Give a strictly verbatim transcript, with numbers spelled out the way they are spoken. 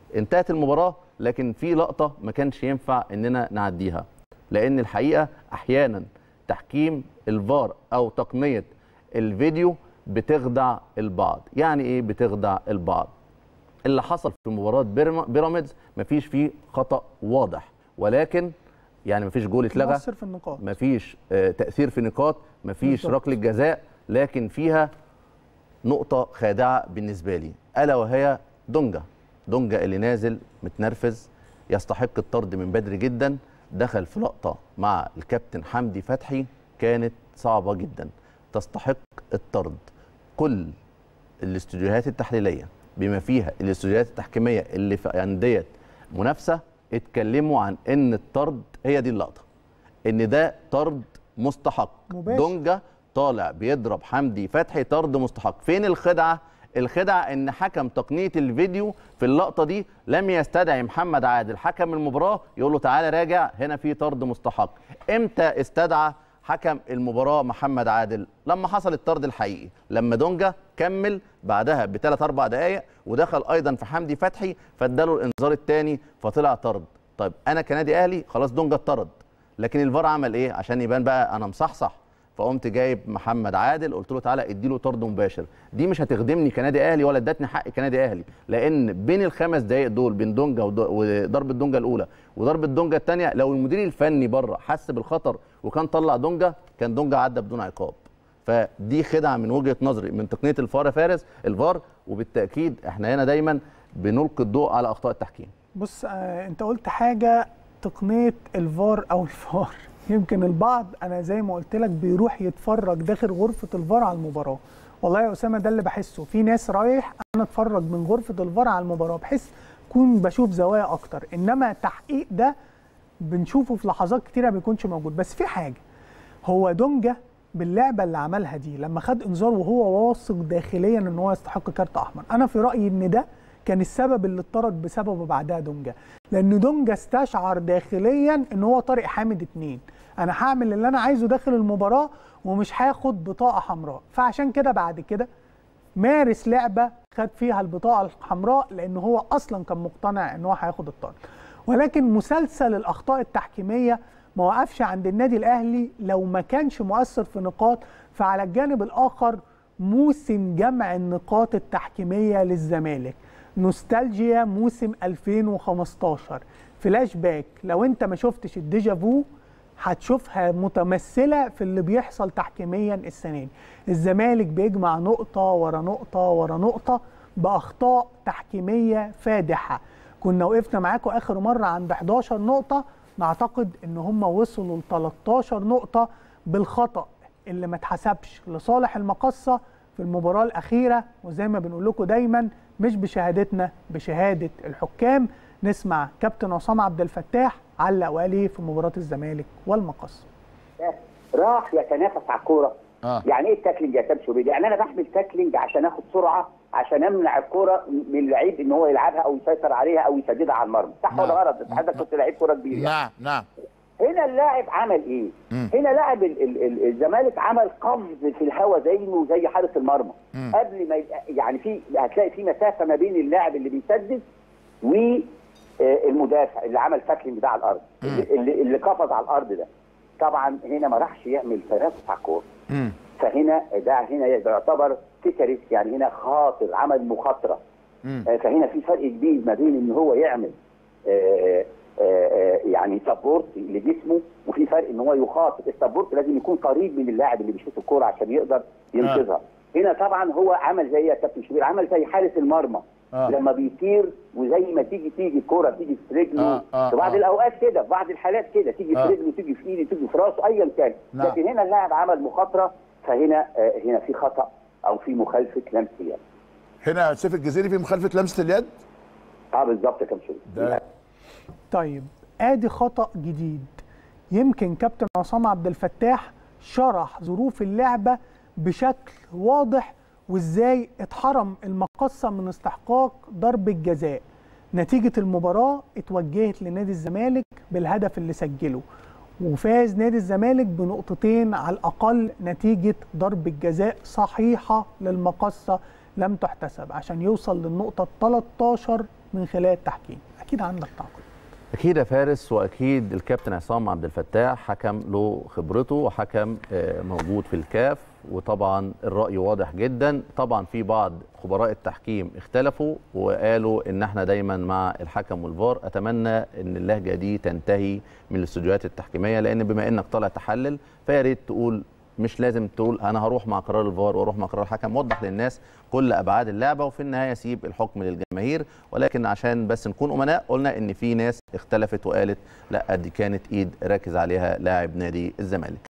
انتهت المباراه، لكن في لقطه ما كانش ينفع اننا نعديها، لان الحقيقه احيانا تحكيم الفار او تقنيه الفيديو بتخدع البعض. يعني ايه بتخدع البعض؟ اللي حصل في مباراه بيراميدز مفيش فيه خطا واضح، ولكن يعني مفيش جول اتلغى، في النقاط، مفيش آه تاثير في نقاط، مفيش ركله جزاء، لكن فيها نقطه خادعه بالنسبه لي، الا وهي دونجا. دونجا اللي نازل متنرفز يستحق الطرد من بدري جدا، دخل في لقطه مع الكابتن حمدي فتحي كانت صعبه جدا، تستحق الطرد. كل الاستوديوهات التحليليه بما فيها الاستوديوهات التحكيميه اللي في انديه منافسه اتكلموا عن ان الطرد، هي دي اللقطه، ان ده طرد مستحق مباشر. دونجا طالع بيضرب حمدي فتحي طرد مستحق. فين الخدعه؟ الخدعه ان حكم تقنيه الفيديو في اللقطه دي لم يستدعي محمد عادل حكم المباراه يقول له تعالى راجع هنا في طرد مستحق. امتى استدعى حكم المباراه محمد عادل؟ لما حصل الطرد الحقيقي، لما دونجا كمل بعدها بثلاث اربع دقائق ودخل ايضا في حمدي فتحي فاداله الانذار الثاني فطلع طرد. طيب انا كنادي اهلي خلاص دونجا اتطرد، لكن الفار عمل ايه عشان يبان بقى انا مصحصح؟ فقمت جايب محمد عادل قلت له تعالى ادي له طرد مباشر. دي مش هتخدمني كنادي اهلي ولا ادتني حق كنادي اهلي، لان بين الخمس دقائق دول بين دونجا وضربه دونجا الاولى وضربه دونجا الثانيه لو المدير الفني بره حس بالخطر وكان طلع دونجا كان دونجا عدى بدون عقاب. فدي خدعه من وجهه نظري من تقنيه الفار يا فارس الفار، وبالتاكيد احنا هنا دايما بنلقي الضوء على اخطاء التحكيم. بص آه انت قلت حاجه تقنيه الفار او الفار يمكن البعض انا زي ما قلت لك بيروح يتفرج داخل غرفه الفار على المباراه. والله يا اسامه ده اللي بحسه، في ناس رايح انا اتفرج من غرفه الفار على المباراه بحس كون بشوف زوايا اكتر، انما التحقيق ده بنشوفه في لحظات كتيره ما بيكونش موجود. بس في حاجه، هو دونجا باللعبه اللي عملها دي لما خد انذار وهو واثق داخليا ان هو يستحق كارت احمر، انا في رايي ان ده كان السبب اللي اتطرد بسببه بعدها دونجا، لان دونجا استشعر داخليا ان هو طارق حامد اتنين، انا هعمل اللي انا عايزه داخل المباراه ومش هاخد بطاقه حمراء، فعشان كده بعد كده مارس لعبه خد فيها البطاقه الحمراء لان هو اصلا كان مقتنع ان هو هياخد الطرد. ولكن مسلسل الاخطاء التحكيميه ما وقفش عند النادي الاهلي لو ما كانش مؤثر في نقاط، فعلى الجانب الاخر موسم جمع النقاط التحكيميه للزمالك، نوستالجيا موسم ألفين وخمستاشر، فلاش باك، لو انت ما شفتش الديجافو هتشوفها متمثله في اللي بيحصل تحكيميا السنه دي. الزمالك بيجمع نقطه ورا نقطه ورا نقطه باخطاء تحكيميه فادحه. كنا وقفنا معاكم اخر مره عند حداشر نقطه، نعتقد ان هم وصلوا ل تلتاشر نقطه بالخطا اللي ما اتحسبش لصالح المقصه في المباراه الاخيره. وزي ما بنقول لكم دايما مش بشهادتنا بشهاده الحكام. نسمع كابتن عصام عبد الفتاح علق وقال ايه في مباراه الزمالك والمقصه. راح يتنافس على الكوره. آه. يعني ايه التاكلينج يا كابتن شوبير؟ يعني انا بعمل تاكلينج عشان اخد سرعه، عشان امنع الكوره من اللعيب ان هو يلعبها او يسيطر عليها او يسددها على المرمى، صح ولا غلط؟ انت حضرتك كنت لعيب كوره كبير. نعم نعم. هنا اللاعب عمل ايه؟ مم. هنا لاعب الزمالك عمل قفز في الهواء زيه زي حارس المرمى. مم. قبل ما يعني في هتلاقي في مسافه ما بين اللاعب اللي بيسدد والمدافع اللي عمل تاكلينج ده على الارض، اللي اللي قفز على الارض ده. طبعا هنا ما راحش يعمل تنافس على الكوره. فهنا ده هنا يعتبر تيكريس، يعني هنا خاطر، عمل مخاطره. آه فهنا في فرق كبير ما بين ان هو يعمل آه آه يعني سبورت لجسمه، وفي فرق ان هو يخاطر. السبورت لازم يكون قريب من اللاعب اللي بيشوط الكوره عشان يقدر ينقذها. آه. هنا طبعا هو عمل زي يا كابتن شوبير، عمل زي حارس المرمى. آه. لما بيطير وزي ما تيجي تيجي الكوره تيجي في رجله. آه. آه. في بعض آه. الاوقات كده، في بعض الحالات كده تيجي آه. في رجله، تيجي في ايده، تيجي في راسه، ايا كان. نعم. لكن هنا اللاعب عمل مخاطره، فهنا آه هنا في خطا او في مخالفه لمس اليد. هنا سيف الجزيري في مخالفه لمسه اليد؟ اه بالظبط يا كابتن شوبير. طيب ادي خطا جديد. يمكن كابتن عصام عبد الفتاح شرح ظروف اللعبه بشكل واضح وازاي اتحرم المقصه من استحقاق ضربه جزاء. نتيجه المباراه اتوجهت لنادي الزمالك بالهدف اللي سجله، وفاز نادي الزمالك بنقطتين على الاقل نتيجه ضربه جزاء صحيحه للمقصه لم تحتسب عشان يوصل للنقطه تلتاشر من خلال التحكيم؟ اكيد عندك تعقيد. اكيد يا فارس، واكيد الكابتن عصام عبد الفتاح حكم له خبرته وحكم موجود في الكاف، وطبعا الراي واضح جدا. طبعا في بعض خبراء التحكيم اختلفوا وقالوا ان احنا دايما مع الحكم والفار. اتمنى ان اللهجه دي تنتهي من الاستوديوهات التحكيميه، لان بما انك طالع تحلل فيا ريت تقول، مش لازم تقول انا هروح مع قرار الفار واروح مع قرار الحكم. وضح للناس كل ابعاد اللعبه، وفي النهايه سيب الحكم للجماهير. ولكن عشان بس نكون امناء، قلنا ان في ناس اختلفت وقالت لا دي كانت ايد راكز عليها لاعب نادي الزمالك.